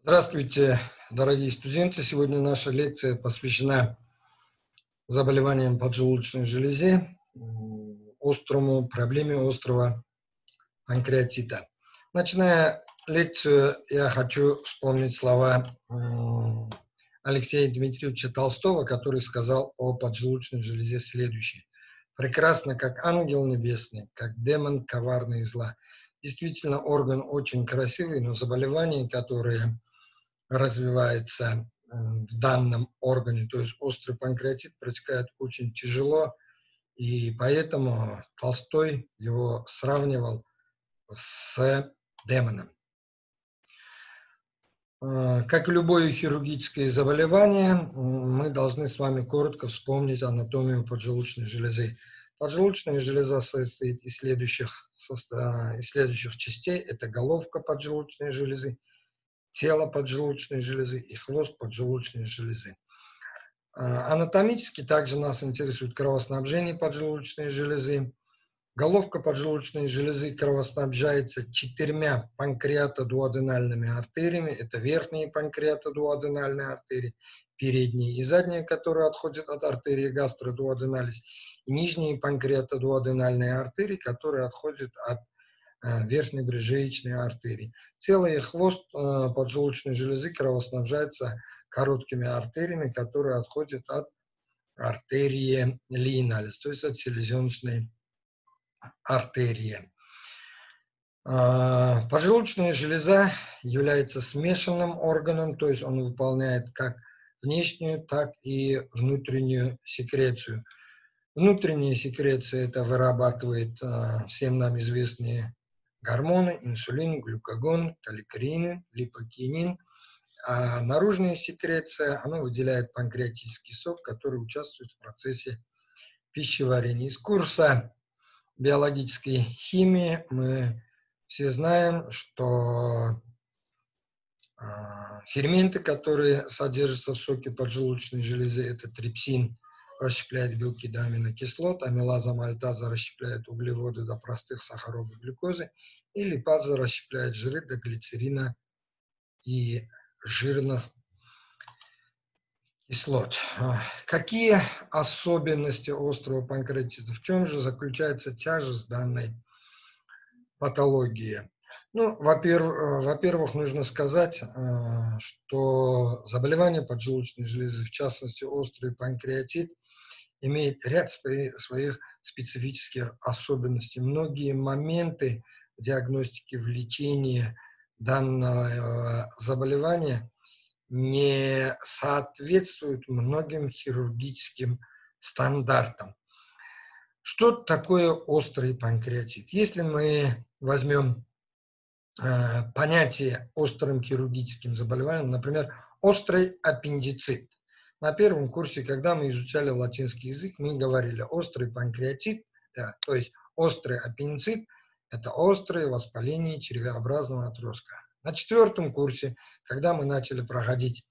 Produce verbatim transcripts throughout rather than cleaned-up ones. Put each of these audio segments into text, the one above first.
Здравствуйте, дорогие студенты! Сегодня наша лекция посвящена заболеваниям поджелудочной железы, острому проблеме острого панкреатита. Начиная лекцию, я хочу вспомнить слова Алексея Дмитриевича Толстого, который сказал о поджелудочной железе следующее: «Прекрасно, как ангел небесный, как демон коварный и зла». Действительно, орган очень красивый, но заболевания, которые развивается в данном органе, то есть острый панкреатит, протекает очень тяжело, и поэтому Толстой его сравнивал с демоном. Как и любое хирургическое заболевание, мы должны с вами коротко вспомнить анатомию поджелудочной железы. Поджелудочная железа состоит из следующих, из следующих частей. Это головка поджелудочной железы, тело поджелудочной железы и хвост поджелудочной железы. Анатомически также нас интересует кровоснабжение поджелудочной железы. Головка поджелудочной железы кровоснабжается четырьмя панкреатодуоденальными артериями. Это верхние панкреатодуоденальные артерии, передние и задние, которые отходят от артерии гастродуоденалис, и нижние панкреатодуоденальные артерии, которые отходят от верхней брюшечной артерии. Тело и хвост э, поджелудочной железы кровоснабжается короткими артериями, которые отходят от артерии лиеналис, то есть от селезеночной артерии. Э, поджелудочная железа является смешанным органом, то есть он выполняет как внешнюю, так и внутреннюю секрецию. Внутренняя секреция это вырабатывает э, всем нам известные гормоны: инсулин, глюкагон, каликарин, липокинин. А наружная секреция, она выделяет панкреатический сок, который участвует в процессе пищеварения. Из курса биологической химии мы все знаем, что э, ферменты, которые содержатся в соке поджелудочной железы, это трипсин, расщепляет белки до аминокислот, амилаза, мальтаза расщепляет углеводы до простых сахаров и глюкозы, и липаза расщепляет жиры до глицерина и жирных кислот. Какие особенности острого панкреатита? В чем же заключается тяжесть данной патологии? Ну, во-первых, во-первых, нужно сказать, что заболевание поджелудочной железы, в частности острый панкреатит, имеет ряд своих специфических особенностей. Многие моменты в диагностике, в лечении данного заболевания не соответствуют многим хирургическим стандартам. Что такое острый панкреатит? Если мы возьмем э, понятие острым хирургическим заболеванием, например, острый аппендицит. На первом курсе, когда мы изучали латинский язык, мы говорили острый панкреатит, да, то есть острый аппендицит – это острое воспаление червеобразного отростка. На четвертом курсе, когда мы начали проходить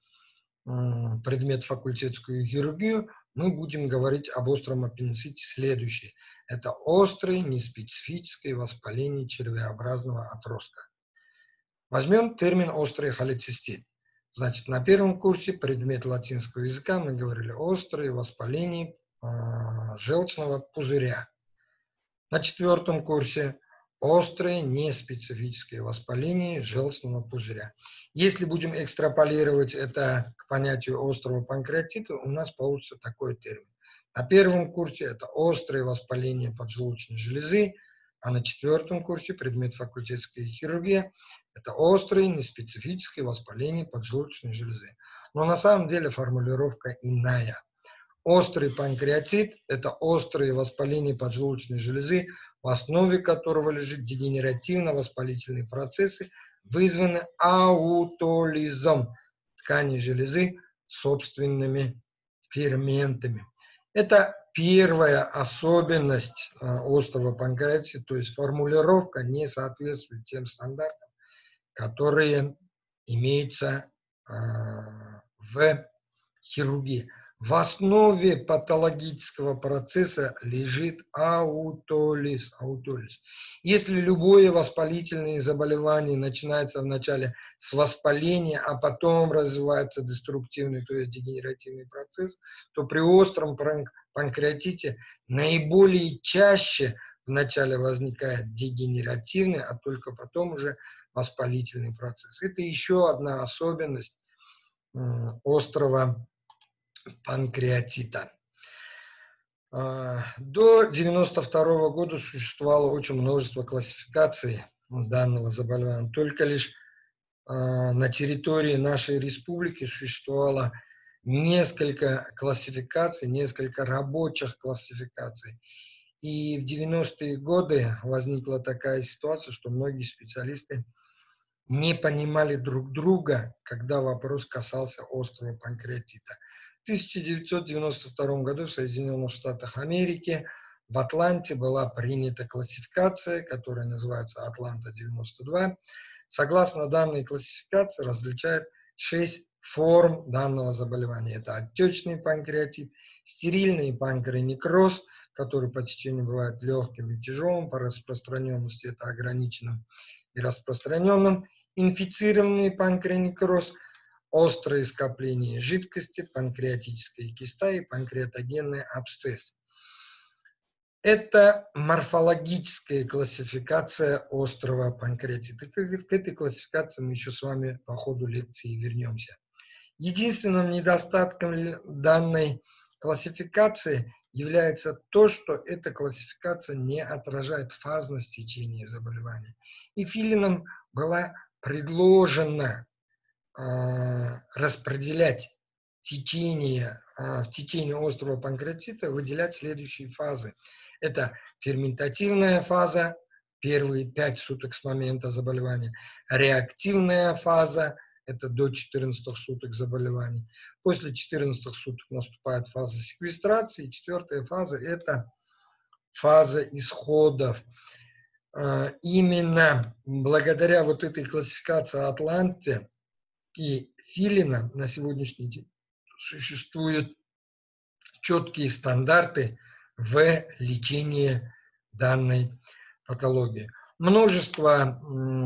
м, предмет факультетскую хирургию, мы будем говорить об остром аппендиците следующее. Это острое неспецифическое воспаление червеобразного отростка. Возьмем термин острый холецистит. Значит, на первом курсе предмет латинского языка мы говорили острое воспаление э, желчного пузыря. На четвертом курсе острое неспецифическое воспаление желчного пузыря. Если будем экстраполировать это к понятию острого панкреатита, у нас получится такой термин. На первом курсе это острое воспаление поджелудочной железы, а на четвертом курсе предмет факультетская хирургия это острое неспецифическое воспаление поджелудочной железы. Но на самом деле формулировка иная. Острый панкреатит – это острое воспаление поджелудочной железы, в основе которого лежит дегенеративно-воспалительные процессы, вызванные аутолизом тканей железы собственными ферментами. Это первая особенность э, острого панкреатита, то есть формулировка не соответствует тем стандартам, которые имеются э, в хирургии. В основе патологического процесса лежит аутолиз. аутолиз. Если любое воспалительное заболевание начинается вначале с воспаления, а потом развивается деструктивный, то есть дегенеративный процесс, то при остром панкреатите наиболее чаще вначале возникает дегенеративный, а только потом уже воспалительный процесс. Это еще одна особенность острого панкреатита. До девяносто второго года существовало очень множество классификаций данного заболевания. Только лишь на территории нашей республики существовало несколько классификаций, несколько рабочих классификаций. И в девяностые годы возникла такая ситуация, что многие специалисты не понимали друг друга, когда вопрос касался острого панкреатита. В тысяча девятьсот девяносто втором году в Соединенных Штатах Америки в Атланте была принята классификация, которая называется Атланта девяносто два. Согласно данной классификации различает шесть форм данного заболевания. Это отечный панкреатит, стерильный панкреонекроз, который по течению бывает легким и тяжелым, по распространенности это ограниченным и распространенным, инфицированный панкреонекроз, острые скопления жидкости, панкреатическая киста и панкреатогенный абсцесс. Это морфологическая классификация острого панкреатита. К этой классификации мы еще с вами по ходу лекции вернемся. Единственным недостатком данной классификации является то, что эта классификация не отражает фазность течения заболевания. И Филином была предложена э, распределять течение, э, в течение острого панкреатита, выделять следующие фазы. Это ферментативная фаза, первые пять суток с момента заболевания, реактивная фаза, это до четырнадцати суток заболевания. После четырнадцати суток наступает фаза секвестрации. И четвертая фаза – это фаза исходов. Именно благодаря вот этой классификации Атланте и Филина на сегодняшний день существуют четкие стандарты в лечении данной патологии. Множество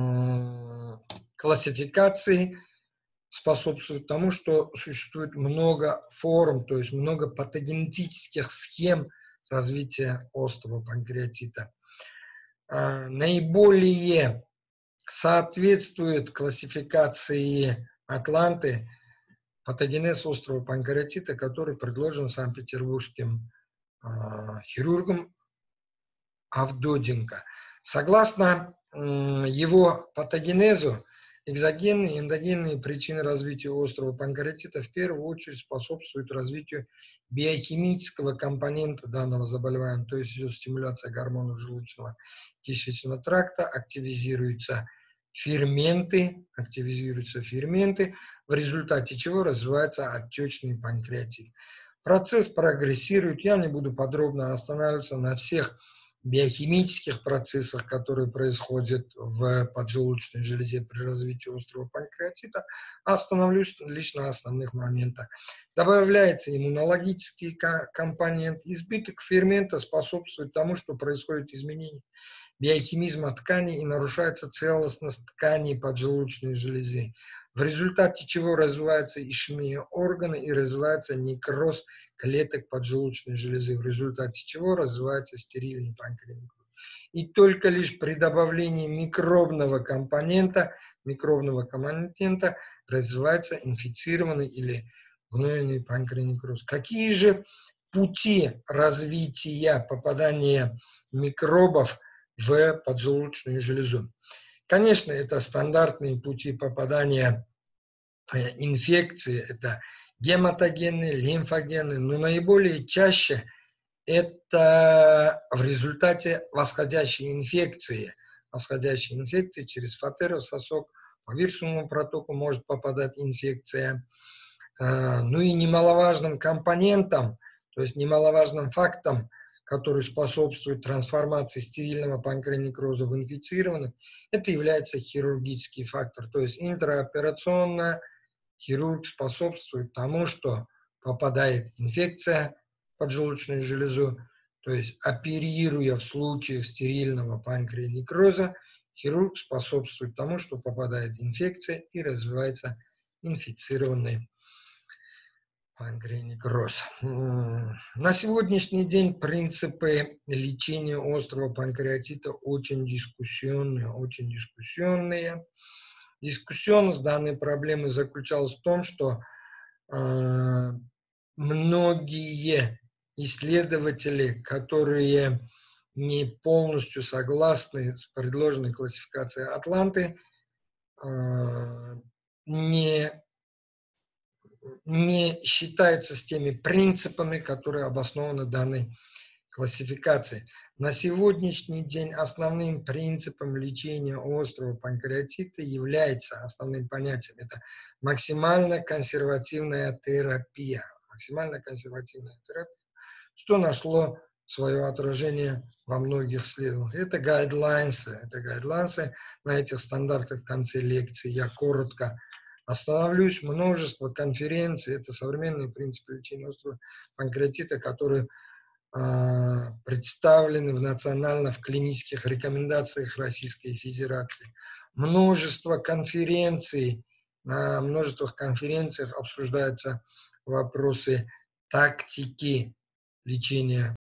классификаций способствует тому, что существует много форм, то есть много патогенетических схем развития острого панкреатита. Наиболее соответствует классификации Атланты патогенез острого панкреатита, который предложен санкт-петербургским хирургом Авдоденко. Согласно его патогенезу, экзогенные и эндогенные причины развития острого панкреатита в первую очередь способствуют развитию биохимического компонента данного заболевания, то есть идет стимуляция гормонов желудочно-кишечного тракта, активизируются ферменты, активизируются ферменты, в результате чего развивается отечный панкреатит. Процесс прогрессирует, я не буду подробно останавливаться на всех биохимических процессах, которые происходят в поджелудочной железе при развитии острого панкреатита, остановлюсь лишь на основных моментах. Добавляется иммунологический компонент. Избыток фермента способствует тому, что происходит изменение биохимизма тканей и нарушается целостность тканей поджелудочной железы, в результате чего развивается ишемия органа и развивается некроз клеток поджелудочной железы, в результате чего развивается стерильный панкреонекроз. И только лишь при добавлении микробного компонента, микробного компонента развивается инфицированный или гнойный панкреонекроз. Какие же пути развития попадания микробов в поджелудочную железу? Конечно, это стандартные пути попадания инфекции, это гематогенные, лимфогенные, но наиболее чаще это в результате восходящей инфекции. Восходящей инфекции через фатерососок, по вирусному протоку может попадать инфекция. Ну и немаловажным компонентом, то есть немаловажным фактом, который способствует трансформации стерильного панкреонекроза в инфицированный, это является хирургический фактор. То есть интраоперационно хирург способствует тому, что попадает инфекция в поджелудочную железу, то есть оперируя в случае стерильного панкреонекроза, хирург способствует тому, что попадает инфекция и развивается инфицированный панкреонекроз. На сегодняшний день принципы лечения острого панкреатита очень дискуссионные, очень дискуссионные. Дискуссионность данной проблемы заключалась в том, что э, многие исследователи, которые не полностью согласны с предложенной классификацией Атланты, э, не не считаются с теми принципами, которые обоснованы данной классификацией. На сегодняшний день основным принципом лечения острого панкреатита является, основным понятием, это максимально консервативная терапия. Максимально консервативная терапия, что нашло свое отражение во многих исследованиях. Это гайдлайнсы, это гайдлайнсы. На этих стандартах в конце лекции я коротко остановлюсь. Множество конференций, это современные принципы лечения острого панкреатита, которые э, представлены в национально в клинических рекомендациях Российской Федерации. Множество конференций, на множествах конференциях обсуждаются вопросы тактики лечения